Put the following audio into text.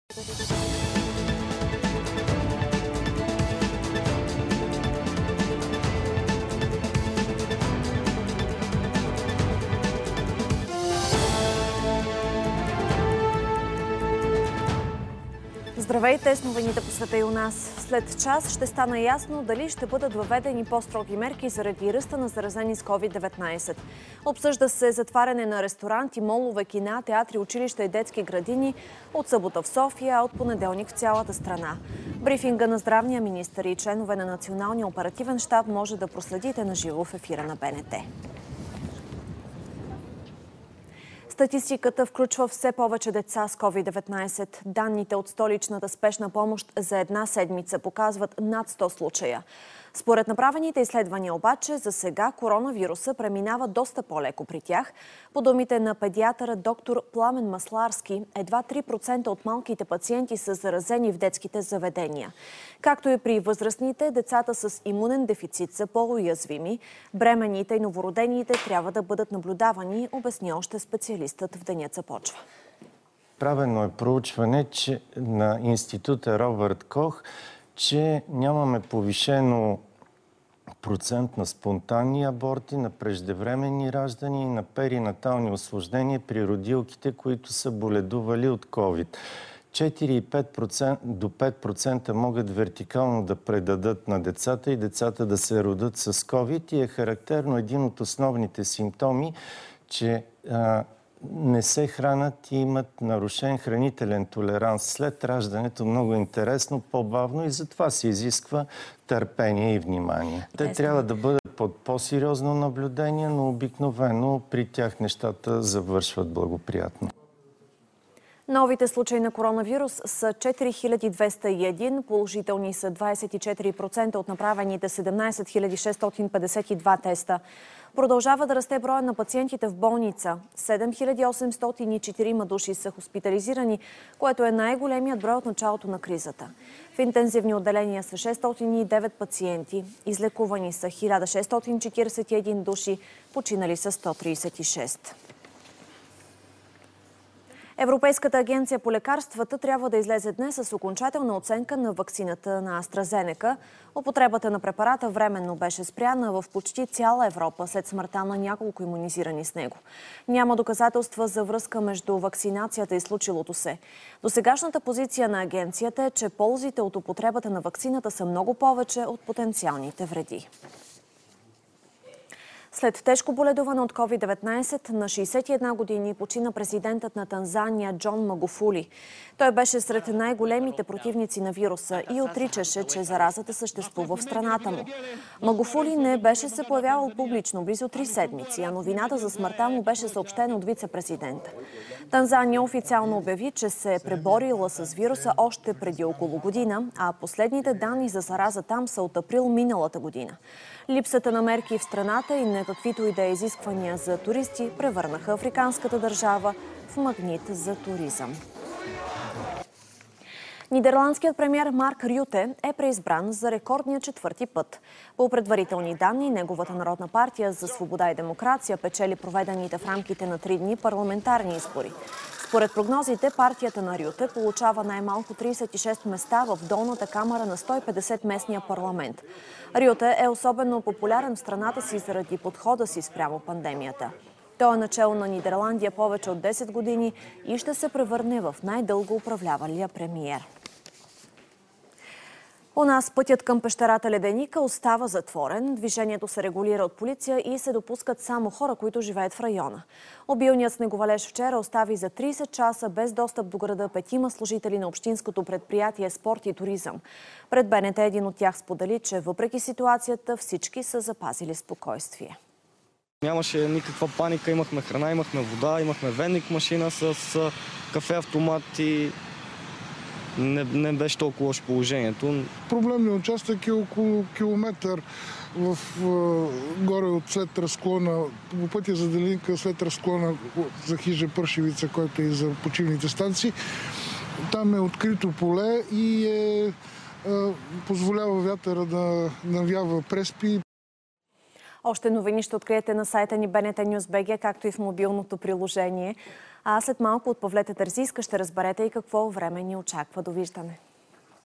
Здравейте, с новините по света и у нас. След час ще стана ясно дали ще бъдат въведени по-строги мерки заради ръста на заразени с COVID-19. Обсъжда се затваряне на ресторанти, молове, кина, театри, училища и детски градини от събота в София, а от понеделник в цялата страна. Брифинга на здравния министър и членове на Националния оперативен щаб може да проследите на живо в ефира на БНТ. Статистиката включва все повече деца с COVID-19. Данните от столичната спешна помощ за една седмица показват над 100 случая. Според направените изследвания обаче, за сега коронавируса преминава доста по-леко при тях. По думите на педиатъра доктор Пламен Масларски, едва 3% от малките пациенти са заразени в детските заведения. Както и при възрастните, децата с имунен дефицит са по-уязвими. Бременните и новородените трябва да бъдат наблюдавани, обясни още специалистът в Денят започва. Правено е проучване на института Робърт Кох, че нямаме повишено процент на спонтанни аборти, на преждевременни раждания и на перинатални осложнения при родилките, които са боледували от COVID. 4,5% до 5% могат вертикално да предадат на децата и децата да се родят с COVID и е характерно един от основните симптоми, че не се хранят и имат нарушен хранителен толеранс след раждането. Много интересно, по-бавно и затова се изисква търпение и внимание. Те трябва да бъдат под по-сериозно наблюдение, но обикновено при тях нещата завършват благоприятно. Новите случаи на коронавирус са 4201, положителни са 24% от направените 17652 теста. Продължава да расте броя на пациентите в болница. 7804 души са хоспитализирани, което е най-големият брой от началото на кризата. В интензивни отделения са 609 пациенти, излекувани са 1641 души, починали са 136. Европейската агенция по лекарствата трябва да излезе днес с окончателна оценка на ваксината на AstraZeneca. Употребата на препарата временно беше спряна в почти цяла Европа след смъртта на няколко имунизирани с него. Няма доказателства за връзка между вакцинацията и случилото се. Досегашната позиция на агенцията е, че ползите от употребата на ваксината са много повече от потенциалните вреди. След тежко боледуване от COVID-19 на 61 години почина президентът на Танзания Джон Магуфули. Той беше сред най-големите противници на вируса и отричаше, че заразата съществува в страната му. Магуфули не беше се появявал публично близо 3 седмици, а новината за смъртта му беше съобщена от вице-президента. Танзания официално обяви, че се е преборила с вируса още преди около година, а последните данни за зараза там са от април миналата година. Липсата на мерки в страната и на каквито и да е изисквания за туристи превърнаха африканската държава в магнит за туризъм. Нидерландският премиер Марк Рюте е преизбран за рекордния 4-ти път. По предварителни данни, неговата Народна партия за свобода и демокрация печели проведените в рамките на 3 дни парламентарни избори. Според прогнозите, партията на Рюте получава най-малко 36 места в долната камара на 150 местния парламент. Рюте е особено популярен в страната си заради подхода си спрямо пандемията. Той е начело на Нидерландия повече от 10 години и ще се превърне в най-дълго управлявалия премиер. У нас пътят към пещерата Леденика остава затворен. Движението се регулира от полиция и се допускат само хора, които живеят в района. Обилният снеговалеж вчера остави за 30 часа без достъп до града 5 служители на общинското предприятие Спорт и туризъм. Пред БНТ един от тях сподели, че въпреки ситуацията всички са запазили спокойствие. Нямаше никаква паника, имахме храна, имахме вода, имахме венник машина с кафе-автомат и не беше толкова лошо положението. Проблемният участък е около километър горе след разклона, по пътя за Делинка, след разклона за хижа Пършевица, който е за почивните станции. Там е открито поле и позволява вятъра да навява преспи. Още новини ще откриете на сайта ни BNT News BG, както и в мобилното приложение. А след малко от Павлета Терзийска ще разберете и какво време ни очаква. Довиждане!